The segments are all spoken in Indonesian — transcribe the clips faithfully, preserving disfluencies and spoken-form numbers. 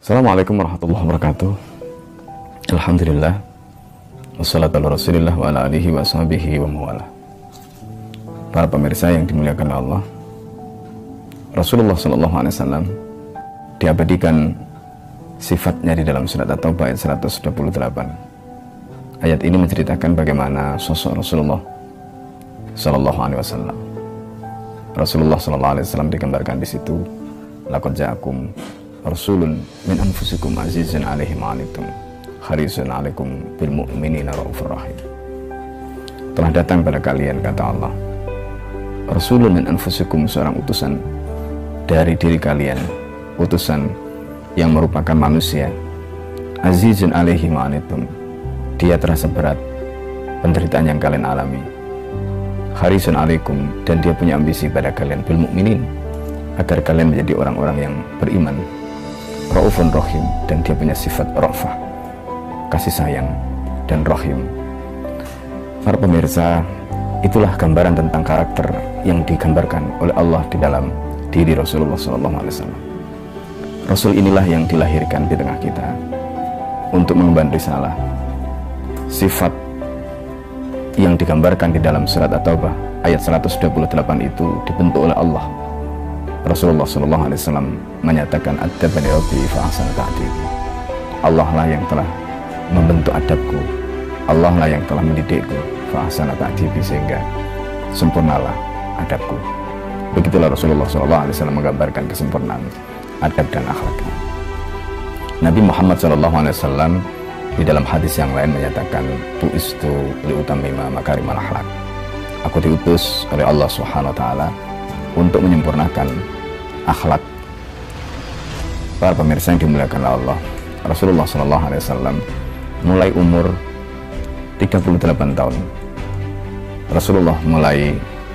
Assalamualaikum warahmatullahi wabarakatuh. Alhamdulillah, wassalatu ala rasulillah wa ala alihi wa sahbihi wa mawala. Para pemirsa yang dimuliakan Allah, Rasulullah shallallahu alaihi wasallam diabadikan sifatnya di dalam surat At-Taubah ayat seratus dua puluh delapan. Ayat ini menceritakan bagaimana sosok Rasulullah shallallahu alaihi wasallam. Rasulullah shallallahu alaihi wasallam digambarkan di situ, laqad ja'akum rasulun min anfusikum azizun alaihi ma anittum harisun alaikum bil mu'minina raufur rahim. Telah datang pada kalian, kata Allah, rasulun min anfusikum, seorang utusan dari diri kalian, utusan yang merupakan manusia, azizun alaihi ma anittum, dia terasa berat penderitaan yang kalian alami, harisun alaikum, dan dia punya ambisi pada kalian, bil mu'minin, agar kalian menjadi orang-orang yang beriman, raufun rahim, dan dia punya sifat rafah, kasih sayang dan rahim. Para pemirsa, itulah gambaran tentang karakter yang digambarkan oleh Allah di dalam diri Rasulullah shallallahu alaihi wasallam. Rasul inilah yang dilahirkan di tengah kita untuk mengemban risalah. Sifat yang digambarkan di dalam surat At-Taubah ayat seratus dua puluh delapan itu dibentuk oleh Allah. Rasulullah shallallahu alaihi wasallam menyatakan, adabani rabbi fa ahsana ta'dibi. Allah lah yang telah membentuk adabku, Allah lah yang telah mendidikku, fa ahsana ta'dibi, sehingga sempurnalah adabku. Begitulah Rasulullah shallallahu alaihi wasallam menggambarkan kesempurnaan adab dan akhlaknya. Nabi Muhammad shallallahu alaihi wasallam di dalam hadis yang lain menyatakan, bu'istu liutammima makarimal akhlak. Aku diutus oleh Allah Subhanahu wa taala untuk menyempurnakan akhlak. Para pemirsa yang dimuliakan Allah, Rasulullah shallallahu alaihi wasallam mulai umur tiga puluh delapan tahun, Rasulullah mulai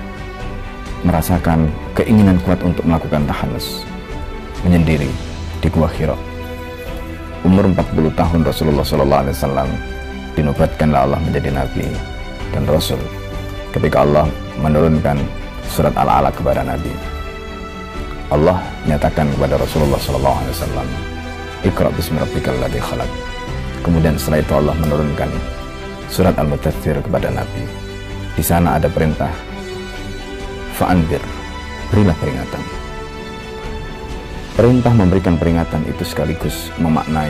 merasakan keinginan kuat untuk melakukan tahanus, menyendiri di Gua Hira. Umur empat puluh tahun Rasulullah shallallahu alaihi wasallam dinobatkanlah Allah menjadi Nabi dan Rasul ketika Allah menurunkan surat Al-Alaq kepada Nabi. Allah nyatakan kepada Rasulullah shallallahu alaihi wasallam, Iqra bismi rabbikal ladzi khalaq. Kemudian setelah itu Allah menurunkan surat Al-Mudaththir kepada Nabi. Di sana ada perintah fa'andir, berilah peringatan. Perintah memberikan peringatan itu sekaligus memaknai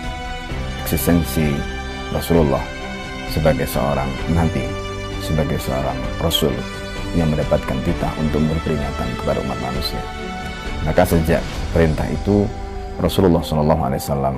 eksistensi Rasulullah sebagai seorang nabi, sebagai seorang rasul yang mendapatkan titah untuk memberi peringatan kepada umat manusia. Maka sejak perintah itu, Rasulullah shallallahu alaihi wasallam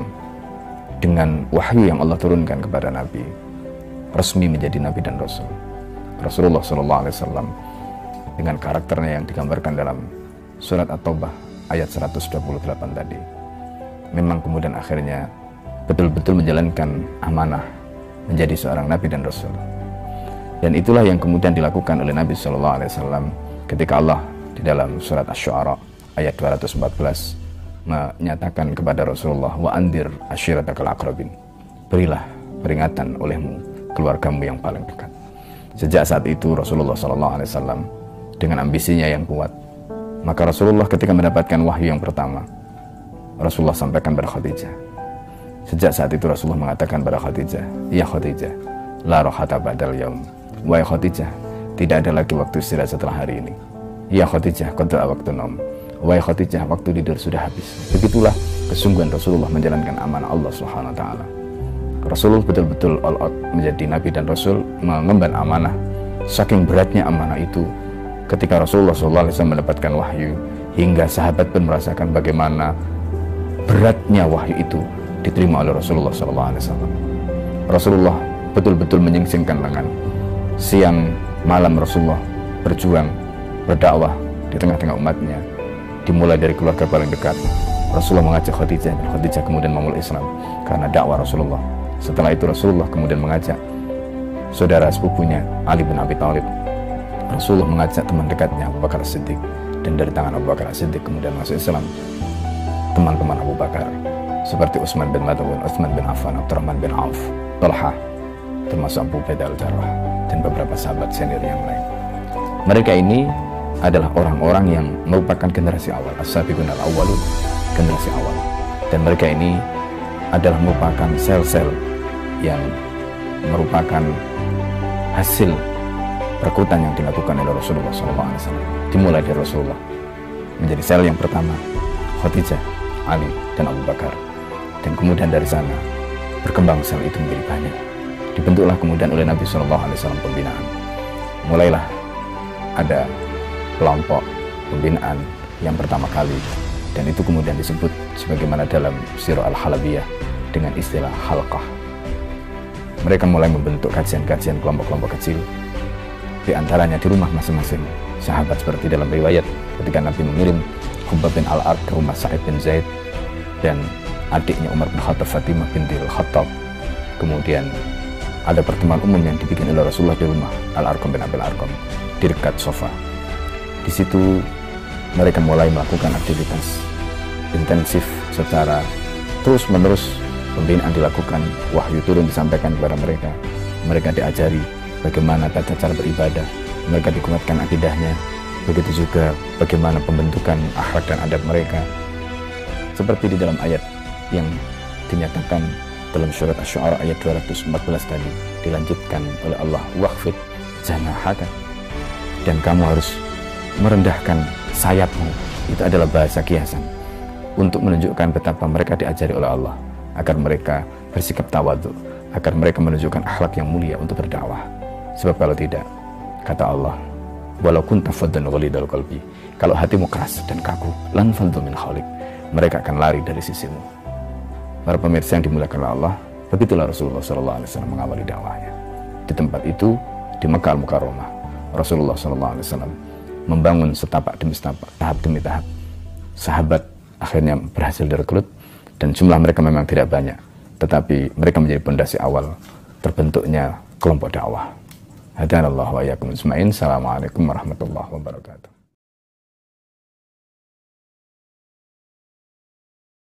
dengan wahyu yang Allah turunkan kepada Nabi, resmi menjadi Nabi dan Rasul. Rasulullah shallallahu alaihi wasallam dengan karakternya yang digambarkan dalam surat At-Taubah ayat seratus dua puluh delapan tadi, memang kemudian akhirnya betul-betul menjalankan amanah menjadi seorang Nabi dan Rasul. Dan itulah yang kemudian dilakukan oleh Nabi shallallahu alaihi wasallam ketika Allah di dalam surat Asy-Syu'ara ayat dua ratus empat belas menyatakan kepada Rasulullah, wa andir ashiratakal aqrabin, berilah peringatan olehmu keluargamu yang paling dekat. Sejak saat itu Rasulullah shallallahu alaihi wasallam dengan ambisinya yang kuat, maka Rasulullah ketika mendapatkan wahyu yang pertama, Rasulullah sampaikan pada Khadijah. Sejak saat itu Rasulullah mengatakan pada Khadijah, ya Khadijah, la rohata ba'dal yaum. Wahai Khadijah, tidak ada lagi waktu istirahat setelah hari ini. Ya Khadijah, qad waktu nom. Wahai Khadijah, waktu tidur sudah habis. Begitulah kesungguhan Rasulullah menjalankan amanah Allah Subhanahu wa taala. Rasulullah betul-betul all out menjadi Nabi dan Rasul, mengemban amanah. Saking beratnya amanah itu, ketika Rasulullah shallallahu alaihi wasallam mendapatkan wahyu, hingga sahabat pun merasakan bagaimana beratnya wahyu itu diterima oleh Rasulullah shallallahu alaihi wasallam. Rasulullah betul-betul menyingsingkan lengan. Siang malam Rasulullah berjuang, berdakwah di tengah-tengah umatnya. Dimulai dari keluarga paling dekat, Rasulullah mengajak Khadijah, dan Khadijah kemudian memeluk Islam karena dakwah Rasulullah. Setelah itu Rasulullah kemudian mengajak saudara sepupunya Ali bin Abi Thalib. Rasulullah mengajak teman dekatnya Abu Bakar As-Siddiq, dan dari tangan Abu Bakar As-Siddiq kemudian masuk Islam teman-teman Abu Bakar seperti Utsman bin Mad'un, Utsman bin Affan, Abdurrahman bin Auf, Talha, termasuk Abu Ubaidah Al-Jarrah, dan beberapa sahabat senior yang lain. Mereka ini adalah orang-orang yang merupakan generasi awal, as-sabiqun al-awwalun, generasi awal. Dan mereka ini adalah merupakan sel-sel yang merupakan hasil perkutan yang dilakukan oleh Rasulullah shallallahu alaihi wasallam. Dimulai dari Rasulullah menjadi sel yang pertama, Khadijah, Ali, dan Abu Bakar. Dan kemudian dari sana berkembang sel itu menjadi banyak. Dibentuklah kemudian oleh Nabi shallallahu alaihi wasallam pembinaan. Mulailah ada kelompok pembinaan yang pertama kali, dan itu kemudian disebut sebagaimana dalam Sirah Al-Halabiyah dengan istilah halqah. Mereka mulai membentuk kajian-kajian kelompok-kelompok kecil, di antaranya di rumah masing-masing sahabat, seperti dalam riwayat ketika Nabi mengirim Khubbab bin Al-Ard ke rumah Sa'id bin Zaid dan adiknya Umar bin Khattab, Fatimah binti Al-Khattab. Kemudian ada pertemuan umum yang dibikin oleh Rasulullah di rumah Al-Arqam bin Abil Arqam di dekat sofa. Di situ mereka mulai melakukan aktivitas intensif secara terus-menerus. Pembinaan dilakukan, wahyu turun disampaikan kepada mereka. Mereka diajari bagaimana tata cara beribadah, mereka dikuatkan akidahnya. Begitu juga bagaimana pembentukan akhlak dan adab mereka. Seperti di dalam ayat yang dinyatakan dalam surat Asy-Syu'ara ayat dua ratus empat belas tadi, dilanjutkan oleh Allah, waqfid janahaka, dan kamu harus merendahkan sayapmu. Itu adalah bahasa kiasan untuk menunjukkan betapa mereka diajari oleh Allah agar mereka bersikap tawadhu, agar mereka menunjukkan akhlak yang mulia untuk berdakwah. Sebab kalau tidak, kata Allah, walau kunta faddan ghalidal qalbi, kalau hatimu keras dan kaku, lan faddu min hawlik, mereka akan lari dari sisimu. Para pemirsa yang dimuliakan oleh Allah, begitulah Rasulullah shallallahu alaihi wasallam mengawali dakwahnya. Di tempat itu, di Makkah Al-Mukarramah, Rasulullah shallallahu alaihi wasallam membangun setapak demi setapak, tahap demi tahap. Sahabat akhirnya berhasil direkrut, dan jumlah mereka memang tidak banyak, tetapi mereka menjadi pondasi awal terbentuknya kelompok dakwah. Hadanallahu wa iyyakum ajma'in. Assalamualaikum warahmatullahi wabarakatuh.